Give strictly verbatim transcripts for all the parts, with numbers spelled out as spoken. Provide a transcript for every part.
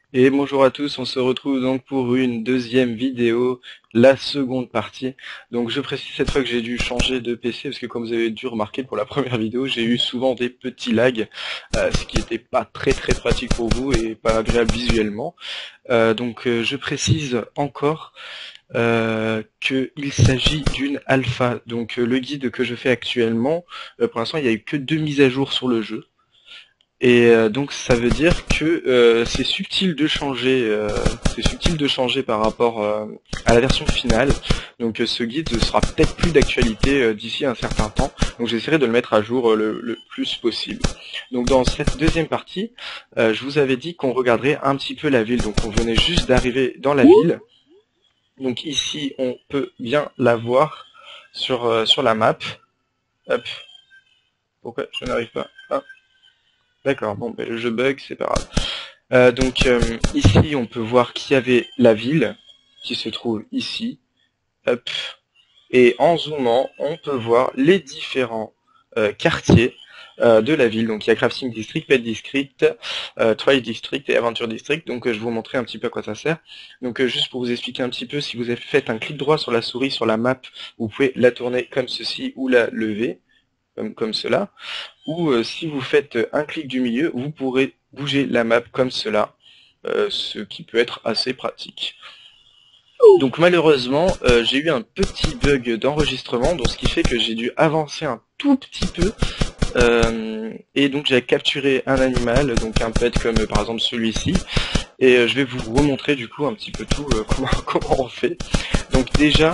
Et bonjour à tous, on se retrouve donc pour une deuxième vidéo, la seconde partie. Donc je précise cette fois que j'ai dû changer de P C parce que comme vous avez dû remarquer pour la première vidéo, j'ai eu souvent des petits lags, euh, ce qui n'était pas très très pratique pour vous et pas agréable visuellement. Euh, donc euh, je précise encore euh, qu'il s'agit d'une alpha. Donc euh, le guide que je fais actuellement, euh, pour l'instant il n'y a eu que deux mises à jour sur le jeu. Et euh, donc ça veut dire que euh, c'est subtil de changer, euh, c'est subtil de changer par rapport euh, à la version finale. Donc euh, ce guide sera peut-être plus d'actualité euh, d'ici un certain temps. Donc j'essaierai de le mettre à jour euh, le, le plus possible. Donc dans cette deuxième partie, euh, je vous avais dit qu'on regarderait un petit peu la ville. Donc on venait juste d'arriver dans la ville. Donc ici on peut bien la voir sur euh, sur la map. Hop. Pourquoi je n'arrive pas? Ah. D'accord, bon, ben, le jeu bug, c'est pas grave. Euh, donc euh, ici, on peut voir qu'il y avait la ville qui se trouve ici. Hop. Et en zoomant, on peut voir les différents euh, quartiers euh, de la ville. Donc il y a Crafting District, Pet District, euh, Trail District et Aventure District. Donc euh, je vais vous montrer un petit peu à quoi ça sert. Donc euh, juste pour vous expliquer un petit peu, si vous avez fait un clic droit sur la souris sur la map, vous pouvez la tourner comme ceci ou la lever. Comme, comme cela, ou euh, si vous faites un clic du milieu, vous pourrez bouger la map comme cela, euh, ce qui peut être assez pratique. Donc malheureusement, euh, j'ai eu un petit bug d'enregistrement, donc ce qui fait que j'ai dû avancer un tout petit peu, euh, et donc j'ai capturé un animal, donc un pet comme euh, par exemple celui-ci, et euh, je vais vous remontrer du coup un petit peu tout, euh, comment, comment on fait. Donc déjà,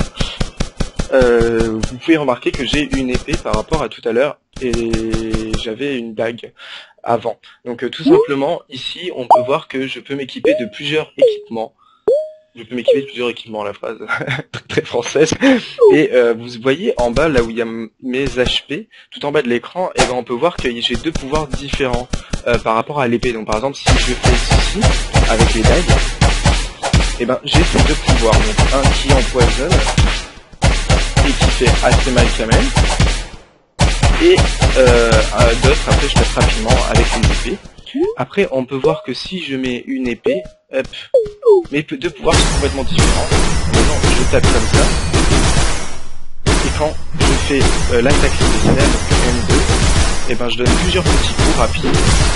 Euh, vous pouvez remarquer que j'ai une épée par rapport à tout à l'heure et j'avais une dague avant. Donc euh, tout simplement, ici, on peut voir que je peux m'équiper de plusieurs équipements. Je peux m'équiper de plusieurs équipements, la phrase très française. Et euh, vous voyez en bas, là où il y a mes H P, tout en bas de l'écran, et ben on peut voir que j'ai deux pouvoirs différents euh, par rapport à l'épée. Donc par exemple, si je fais ceci avec les dagues, et ben j'ai ces deux pouvoirs. Donc un qui empoisonne et qui fait assez mal quand même, et euh, d'autres, après je passe rapidement avec les épées. Après on peut voir que si je mets une épée, hop, mes deux pouvoirs sont complètement différents. Maintenant je tape comme ça, et quand je fais euh, l'attaque spéciale, donc M deux, et ben je donne plusieurs petits coups rapides.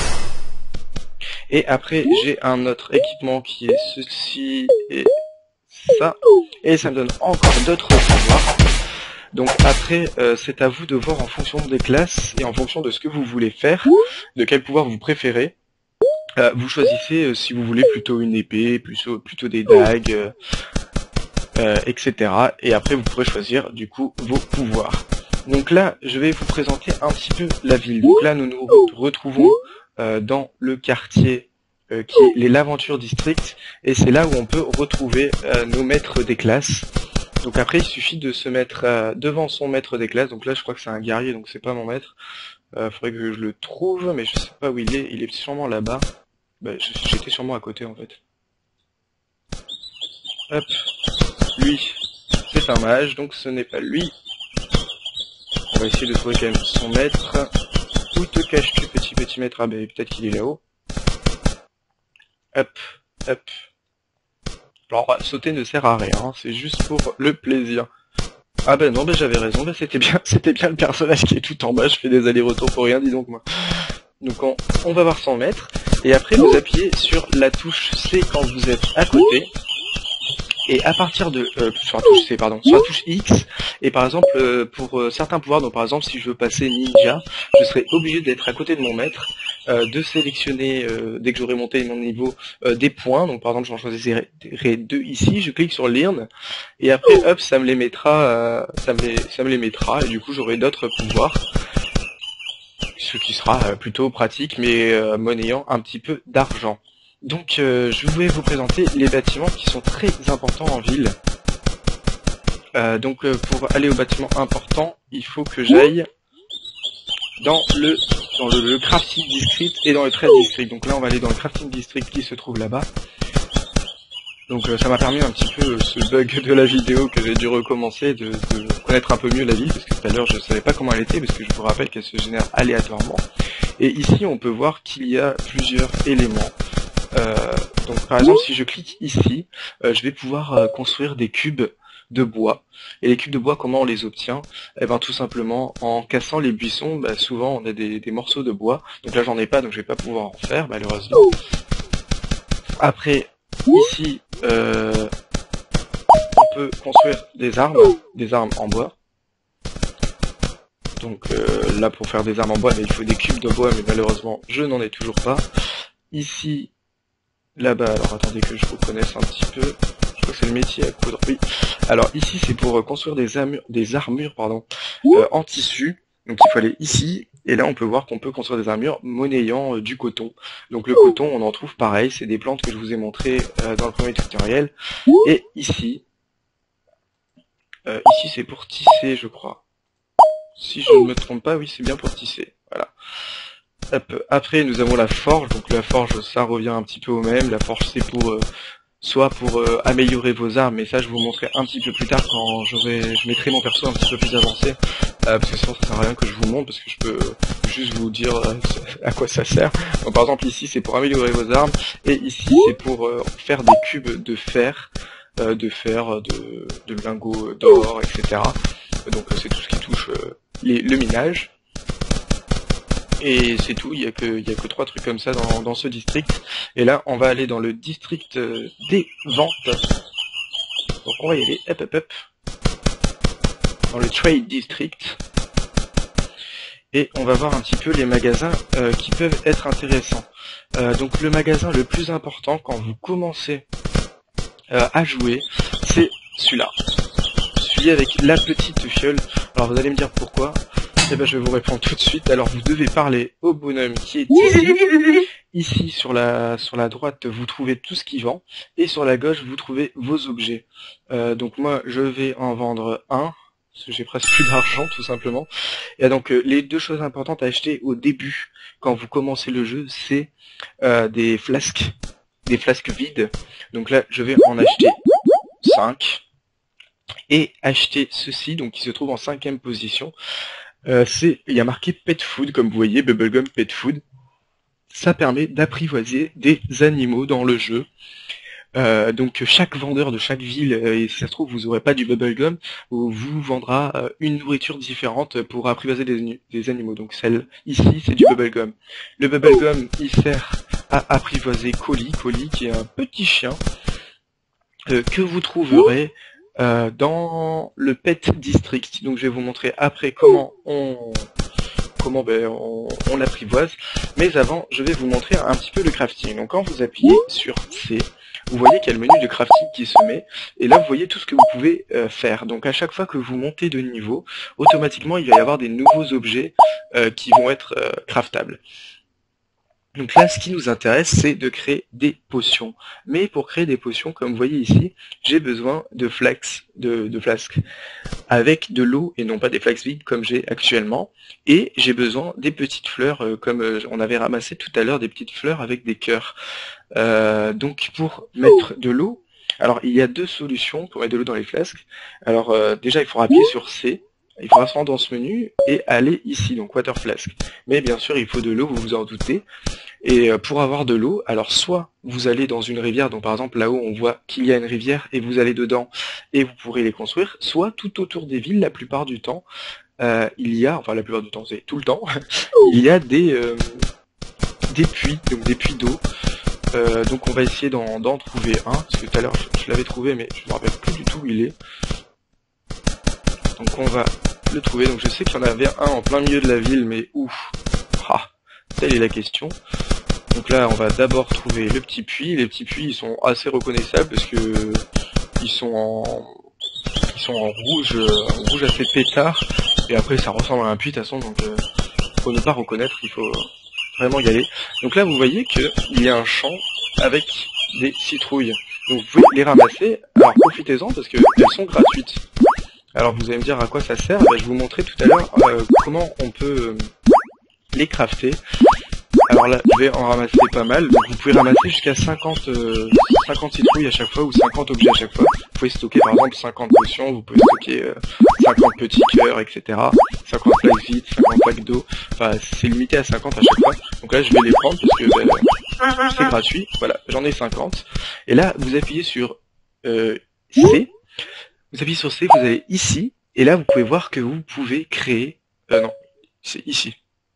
Et après j'ai un autre équipement qui est ceci et ça, et ça me donne encore d'autres pouvoirs. Donc après, euh, c'est à vous de voir en fonction des classes et en fonction de ce que vous voulez faire, de quel pouvoir vous préférez. Euh, vous choisissez euh, si vous voulez plutôt une épée, plutôt, plutôt des dagues, euh, euh, et cetera. Et après, vous pourrez choisir du coup vos pouvoirs. Donc là, je vais vous présenter un petit peu la ville. Donc là, nous nous retrouvons euh, dans le quartier euh, qui est les l'Aventure District, et c'est là où on peut retrouver euh, nos maîtres des classes. Donc après, il suffit de se mettre euh, devant son maître des classes. Donc là, je crois que c'est un guerrier, donc c'est pas mon maître. Euh, faudrait que je le trouve, mais je sais pas où il est. Il est sûrement là-bas. Bah, j'étais sûrement à côté, en fait. Hop. Lui, c'est un mage, donc ce n'est pas lui. On va essayer de trouver quand même son maître. Où te caches-tu, petit petit maître? Ah, bah, peut-être qu'il est là-haut. Hop, hop. Alors, sauter ne sert à rien, hein, c'est juste pour le plaisir. Ah ben non, ben j'avais raison, ben c'était bien, c'était bien le personnage qui est tout en bas, je fais des allers-retours pour rien, dis donc moi. Donc on, on va voir son maître, et après vous appuyez sur la touche C quand vous êtes à côté, et à partir de, euh, sur la touche C, pardon, sur la touche X, et par exemple, euh, pour euh, certains pouvoirs, donc par exemple si je veux passer ninja, je serai obligé d'être à côté de mon maître, euh, de sélectionner, euh, dès que j'aurai monté mon niveau, euh, des points, donc par exemple j'en choisirai deux ici, je clique sur Learn, et après hop, ça me les mettra, euh, ça, me les, ça me les mettra, et du coup j'aurai d'autres pouvoirs, ce qui sera euh, plutôt pratique, mais euh, monnayant un petit peu d'argent. Donc euh, je voulais vous présenter les bâtiments qui sont très importants en ville. Euh, donc euh, pour aller aux bâtiments importants, il faut que j'aille dans le dans le, le crafting district et dans le trade district. Donc là on va aller dans le crafting district qui se trouve là-bas. Donc euh, ça m'a permis un petit peu euh, ce bug de la vidéo que j'ai dû recommencer, de, de connaître un peu mieux la ville, parce que tout à l'heure je savais pas comment elle était, parce que je vous rappelle qu'elle se génère aléatoirement. Et ici on peut voir qu'il y a plusieurs éléments. Euh, Donc par exemple, si je clique ici, euh, je vais pouvoir euh, construire des cubes de bois. Et les cubes de bois, comment on les obtient? Eh ben tout simplement en cassant les buissons. Bah, souvent on a des, des morceaux de bois. Donc là j'en ai pas, donc je vais pas pouvoir en faire malheureusement. Après ici, euh, on peut construire des armes, des armes en bois. Donc euh, là pour faire des armes en bois, mais il faut des cubes de bois, mais malheureusement je n'en ai toujours pas. Ici, là-bas, alors attendez que je vous connaisse un petit peu. Je crois que c'est le métier à coudre. Oui. Alors ici c'est pour construire des armures, des armures pardon, euh, en tissu. Donc il faut aller ici, et là on peut voir qu'on peut construire des armures monnayant euh, du coton. Donc le coton, on en trouve pareil, c'est des plantes que je vous ai montrées euh, dans le premier tutoriel. Et ici, euh, ici c'est pour tisser je crois. Si je ne me trompe pas, oui c'est bien pour tisser. Voilà. Hop. Après nous avons la forge, donc la forge ça revient un petit peu au même. La forge c'est pour euh, soit pour euh, améliorer vos armes, mais ça je vous montrerai un petit peu plus tard quand j'aurai, je mettrai mon perso un petit peu plus avancé, euh, parce que sinon ça sert à rien que je vous montre, parce que je peux juste vous dire euh, à quoi ça sert. Donc, par exemple ici c'est pour améliorer vos armes, et ici c'est pour euh, faire des cubes de fer, euh, de fer, de, de lingots d'or, et cetera. Donc c'est tout ce qui touche euh, les, le minage. Et c'est tout, il y a que il y a que trois trucs comme ça dans, dans ce district. Et là, on va aller dans le district euh, des ventes. Donc on va y aller, hop hop hop, dans le trade district. Et on va voir un petit peu les magasins euh, qui peuvent être intéressants. Euh, donc le magasin le plus important quand vous commencez euh, à jouer, c'est celui-là. Celui avec la petite fiole. Alors vous allez me dire pourquoi. Eh ben, je vais vous répondre tout de suite. Alors, vous devez parler au bonhomme qui est ici. Ici, sur la, sur la droite, vous trouvez tout ce qui vend. Et sur la gauche, vous trouvez vos objets. Euh, donc, moi, je vais en vendre un. Parce que j'ai presque plus d'argent, tout simplement. Et donc, euh, les deux choses importantes à acheter au début, quand vous commencez le jeu, c'est euh, des flasques. Des flasques vides. Donc là, je vais en acheter cinq. Et acheter ceci, donc qui se trouve en cinquième position. Euh, c'est, il y a marqué Pet Food, comme vous voyez, Bubblegum Pet Food. Ça permet d'apprivoiser des animaux dans le jeu. Euh, donc chaque vendeur de chaque ville, euh, et si ça se trouve vous aurez pas du Bubblegum, vous vendra euh, une nourriture différente pour apprivoiser des, des animaux. Donc celle ici c'est du Bubblegum. Le Bubblegum il sert à apprivoiser Collie, Collie qui est un petit chien euh, que vous trouverez Euh, dans le Pet District. Donc je vais vous montrer après comment on comment ben, on, on l'apprivoise. Mais avant, je vais vous montrer un petit peu le crafting. Donc quand vous appuyez sur C, vous voyez qu'il y a le menu de crafting qui se met. Et là, vous voyez tout ce que vous pouvez euh, faire. Donc à chaque fois que vous montez de niveau, automatiquement, il va y avoir des nouveaux objets euh, qui vont être euh, craftables. Donc là, ce qui nous intéresse, c'est de créer des potions. Mais pour créer des potions, comme vous voyez ici, j'ai besoin de flax, de, de flasques avec de l'eau et non pas des flax vides comme j'ai actuellement. Et j'ai besoin des petites fleurs, euh, comme euh, on avait ramassé tout à l'heure, des petites fleurs avec des cœurs. Euh, donc pour mettre de l'eau, alors il y a deux solutions pour mettre de l'eau dans les flasques. Alors euh, déjà, il faut appuyer sur C. Il faudra se rendre dans ce menu et aller ici, donc Water Flask. Mais bien sûr, il faut de l'eau, vous vous en doutez. Et pour avoir de l'eau, alors soit vous allez dans une rivière, donc par exemple là-haut on voit qu'il y a une rivière et vous allez dedans et vous pourrez les construire, soit tout autour des villes, la plupart du temps, euh, il y a, enfin la plupart du temps c'est tout le temps, il y a des, euh, des puits, donc des puits d'eau. Euh, donc on va essayer d'en trouver un, parce que tout à l'heure je, je l'avais trouvé mais je ne me rappelle plus du tout où il est. Donc on va le trouver, donc je sais qu'il y en avait un en plein milieu de la ville, mais où? Ah, telle est la question. Donc là on va d'abord trouver le petit puits, les petits puits ils sont assez reconnaissables parce que ils sont en ils sont en rouge, en rouge assez pétard, et après ça ressemble à un puits de toute façon, donc euh, faut ne pas reconnaître, il faut vraiment y aller. Donc là vous voyez que il y a un champ avec des citrouilles, donc vous pouvez les ramasser, alors profitez-en parce que elles sont gratuites. Alors vous allez me dire à quoi ça sert, ben, je vais vous montrer tout à l'heure euh, comment on peut euh, les crafter. Alors là je vais en ramasser pas mal, donc vous pouvez ramasser jusqu'à cinquante, euh, cinquante citrouilles à chaque fois ou cinquante objets à chaque fois. Vous pouvez stocker par exemple cinquante potions, vous pouvez stocker euh, cinquante petits cœurs, et cetera. cinquante plaques vides, cinquante plaques d'eau, enfin c'est limité à cinquante à chaque fois. Donc là je vais les prendre parce que ben, c'est gratuit, voilà, j'en ai cinquante. Et là, vous appuyez sur euh, C, vous appuyez sur C, vous allez ici, et là vous pouvez voir que vous pouvez créer, euh non, c'est ici.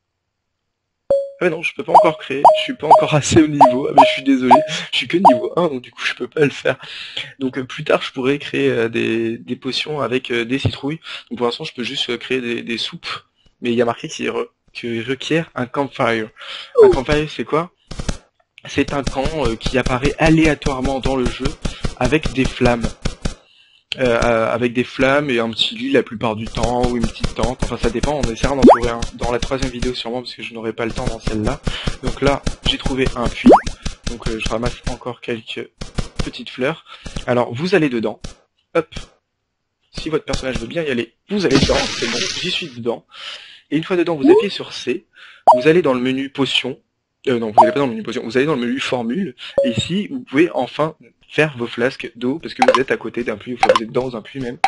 Ah mais non, je peux pas encore créer, je suis pas encore assez au niveau, ah mais je suis désolé, je suis que niveau un, donc du coup je peux pas le faire. Donc euh, plus tard je pourrais créer euh, des, des potions avec euh, des citrouilles, donc pour l'instant je peux juste euh, créer des, des soupes, mais il y a marqué qu'il re, que requiert un campfire. Un campfire c'est quoi? C'est un camp euh, qui apparaît aléatoirement dans le jeu avec des flammes. Euh, avec des flammes et un petit lit la plupart du temps, ou une petite tente, enfin ça dépend, on essaiera d'en trouver un dans la troisième vidéo sûrement, parce que je n'aurai pas le temps dans celle-là. Donc là, j'ai trouvé un puits, donc euh, je ramasse encore quelques petites fleurs. Alors vous allez dedans, hop, si votre personnage veut bien y aller, vous allez dedans, c'est bon, j'y suis dedans. Et une fois dedans, vous appuyez sur C, vous allez dans le menu potion, euh, non, vous n'allez pas dans le menu potion, vous allez dans le menu formule, et ici, vous pouvez enfin faire vos flasques d'eau, parce que vous êtes à côté d'un puits, enfin vous êtes dans un puits même.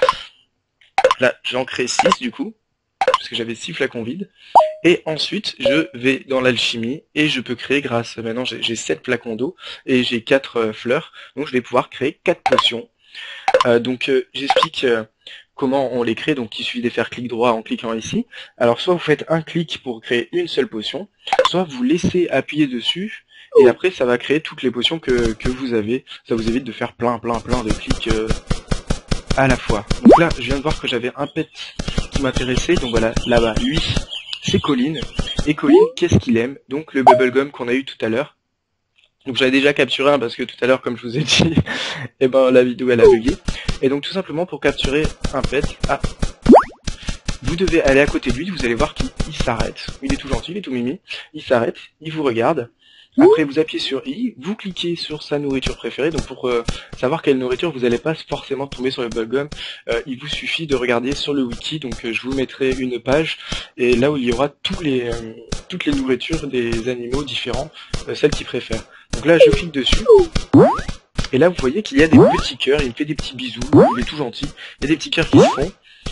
Là, j'en crée six du coup, parce que j'avais six flacons vides. Et ensuite, je vais dans l'alchimie, et je peux créer grâce, maintenant j'ai sept flacons d'eau, et j'ai quatre euh, fleurs, donc je vais pouvoir créer quatre potions. Euh, donc euh, j'explique euh, comment on les crée, donc il suffit de faire clic droit en cliquant ici. Alors soit vous faites un clic pour créer une seule potion, soit vous laissez appuyer dessus, et après ça va créer toutes les potions que, que vous avez. Ça vous évite de faire plein plein plein de clics euh, à la fois. Donc là je viens de voir que j'avais un pet qui m'intéressait, donc voilà, là-bas, lui c'est Colline. Et Colline, qu'est-ce qu'il aime? Donc le bubblegum qu'on a eu tout à l'heure. Donc j'avais déjà capturé un parce que tout à l'heure, comme je vous ai dit, et ben la vidéo elle a bugué. Et donc tout simplement pour capturer un pet, ah, vous devez aller à côté de lui, vous allez voir qu'il s'arrête. Il est tout gentil, il est tout mimi, il s'arrête, il vous regarde. Après vous appuyez sur I, vous cliquez sur sa nourriture préférée, donc pour euh, savoir quelle nourriture, vous n'allez pas forcément tomber sur le bubblegum, euh, il vous suffit de regarder sur le wiki, donc euh, je vous mettrai une page, et là où il y aura tous les, euh, toutes les nourritures des animaux différents, euh, celles qu'il préfère. Donc là je clique dessus, et là vous voyez qu'il y a des petits cœurs, il me fait des petits bisous, il est tout gentil, il y a des petits cœurs qui se font,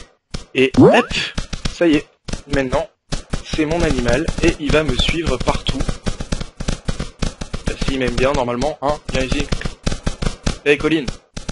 et hop, ça y est, maintenant c'est mon animal, et il va me suivre partout. S'il m'aime bien, normalement, hein, viens ici. Hey Colline.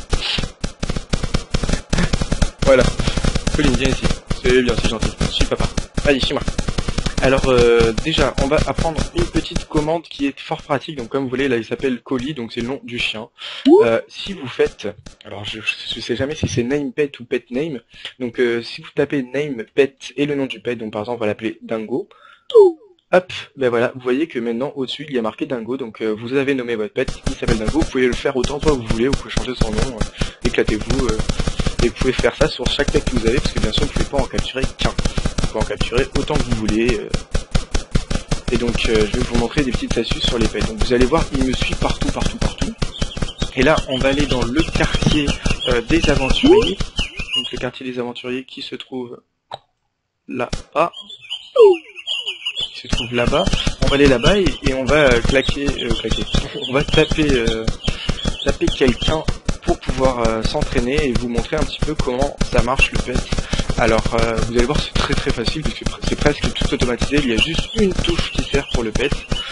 Voilà. Colline, viens ici. C'est bien, c'est gentil. Suis papa. Allez, suis-moi. Alors, euh, déjà, on va apprendre une petite commande qui est fort pratique. Donc, comme vous voulez, là, il s'appelle Collie, donc c'est le nom du chien. Euh, si vous faites, alors je, je sais jamais si c'est name pet ou pet name. Donc, euh, si vous tapez name pet et le nom du pet, donc par exemple, on va l'appeler Dingo. Hop, ben voilà, vous voyez que maintenant au-dessus il y a marqué Dingo, donc euh, vous avez nommé votre pet, il s'appelle Dingo, vous pouvez le faire autant de fois que vous voulez, vous pouvez changer son nom, euh, éclatez-vous, euh, et vous pouvez faire ça sur chaque pet que vous avez, parce que bien sûr vous ne pouvez pas en capturer qu'un, vous pouvez en capturer autant que vous voulez, euh, et donc euh, je vais vous montrer des petites astuces sur les pets. Donc vous allez voir, il me suit partout, partout, partout, et là on va aller dans le quartier euh, des aventuriers, donc le quartier des aventuriers qui se trouve là-bas, se trouve là-bas, on va aller là-bas et, et on va euh, claquer, euh, claquer, on va taper, euh, taper quelqu'un pour pouvoir euh, s'entraîner et vous montrer un petit peu comment ça marche le pet. Alors euh, vous allez voir, c'est très très facile puisque c'est presque tout automatisé, il y a juste une touche qui sert pour le pet.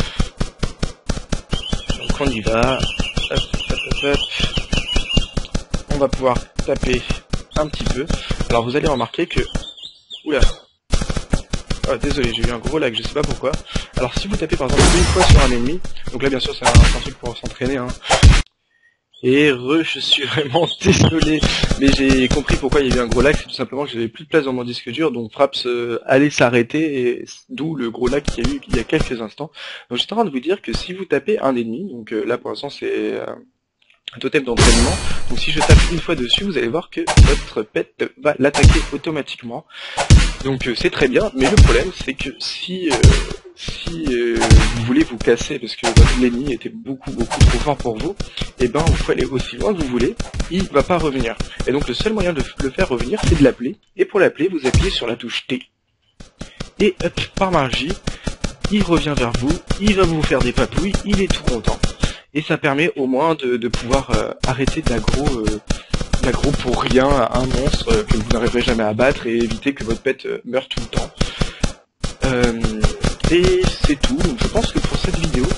Donc on y va, hop, hop, hop, hop. On va pouvoir taper un petit peu. Alors vous allez remarquer que, oula, ah, désolé, j'ai eu un gros lag, je sais pas pourquoi. Alors si vous tapez par exemple une fois sur un ennemi, donc là bien sûr c'est un, un truc pour s'entraîner, hein. Et re, je suis vraiment désolé, mais j'ai compris pourquoi il y a eu un gros lag, c'est tout simplement que j'avais plus de place dans mon disque dur, donc Fraps euh, allait s'arrêter, et d'où le gros lag qu'il y a eu il y a quelques instants. Donc j'étais en train de vous dire que si vous tapez un ennemi, donc euh, là pour l'instant c'est euh, un totem d'entraînement, donc si je tape une fois dessus, vous allez voir que votre pet va l'attaquer automatiquement. Donc euh, c'est très bien, mais le problème c'est que si euh, si euh, vous voulez vous casser parce que votre ennemi était beaucoup beaucoup trop fort pour vous, et ben vous pouvez aller aussi loin que vous voulez, il va pas revenir. Et donc le seul moyen de le faire revenir c'est de l'appeler, et pour l'appeler vous appuyez sur la touche T. Et hop, par magie, il revient vers vous, il va vous faire des papouilles, il est tout content. Et ça permet au moins de, de pouvoir euh, arrêter d'aggro euh, d'aggro pour rien à un monstre euh, que vous n'arriverez jamais à battre et éviter que votre pet euh, meure tout le temps. Euh, et c'est tout, donc je pense que pour cette vidéo,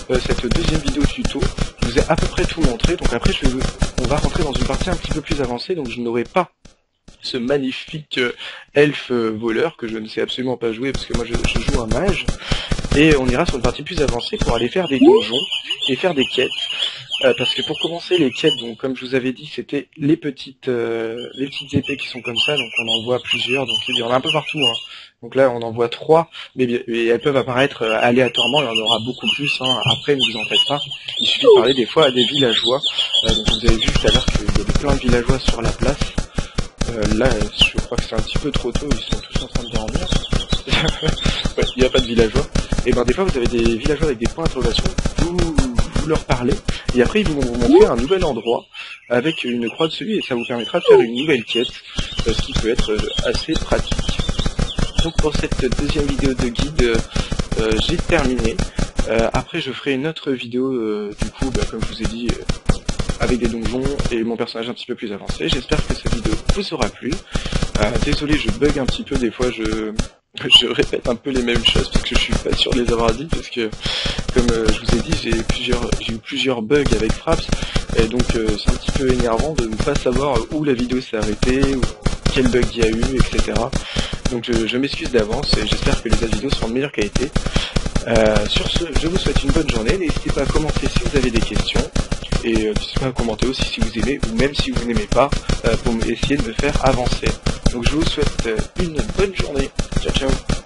euh, cette deuxième vidéo tuto, je vous ai à peu près tout montré, donc après je vais, on va rentrer dans une partie un petit peu plus avancée, donc je n'aurai pas ce magnifique euh, elfe euh, voleur que je ne sais absolument pas jouer parce que moi je, je joue un mage, et on ira sur une partie plus avancée pour aller faire des donjons et faire des quêtes. Euh, parce que pour commencer les quêtes, donc comme je vous avais dit, c'était les petites euh, les petites épées qui sont comme ça, donc on en voit plusieurs, donc il y en a un peu partout, hein. Donc là on en voit trois, mais bien, et elles peuvent apparaître euh, aléatoirement, il y en aura beaucoup plus, hein. Après ne vous en faites pas, il suffit de parler des fois à des villageois. Euh, donc vous avez vu tout à l'heure qu'il y avait plein de villageois sur la place. Euh, là je crois que c'est un petit peu trop tôt, ils sont tous en train de dormir. Ouais, il n'y a pas de villageois. Et ben des fois vous avez des villageois avec des points d'interrogation, vous, vous leur parlez, et après ils vont vous montrer un nouvel endroit avec une croix dessus, et ça vous permettra de faire une nouvelle quête, ce qui peut être assez pratique. Donc pour cette deuxième vidéo de guide, euh, j'ai terminé. Euh, après je ferai une autre vidéo, euh, du coup, bah, comme je vous ai dit, euh, avec des donjons et mon personnage un petit peu plus avancé. J'espère que cette vidéo vous aura plu. Euh, désolé, je bug un petit peu, des fois je... je répète un peu les mêmes choses parce que je suis pas sûr de les avoir dit, parce que comme euh, je vous ai dit, j'ai plusieurs j'ai eu plusieurs bugs avec Fraps, et donc euh, c'est un petit peu énervant de ne pas savoir où la vidéo s'est arrêtée, ou quel bug il y a eu, et cetera. Donc je, je m'excuse d'avance et j'espère que les autres vidéos seront de meilleure qualité. Euh, sur ce, je vous souhaite une bonne journée, n'hésitez pas à commenter si vous avez des questions, et euh, n'hésitez pas à commenter aussi si vous aimez, ou même si vous n'aimez pas, euh, pour essayer de me faire avancer. Donc je vous souhaite une bonne journée. Ciao ciao.